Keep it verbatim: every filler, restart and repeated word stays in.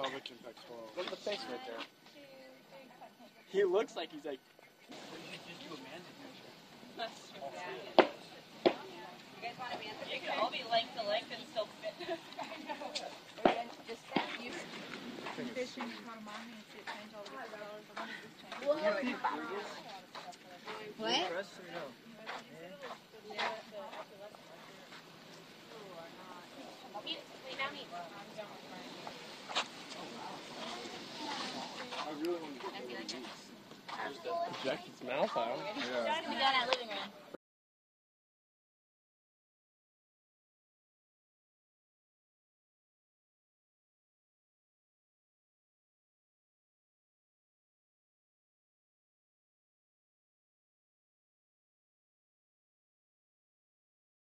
pelvic and pectoral. Look at the face right there. He looks like he's like. That's true. Yeah. You guys want a man? You can all be length to length and still fit. I know. Or then just use fishing from mommy and see it change all the different colors. I want to just change. What? Project its mouth out. Yeah. It's done at living room.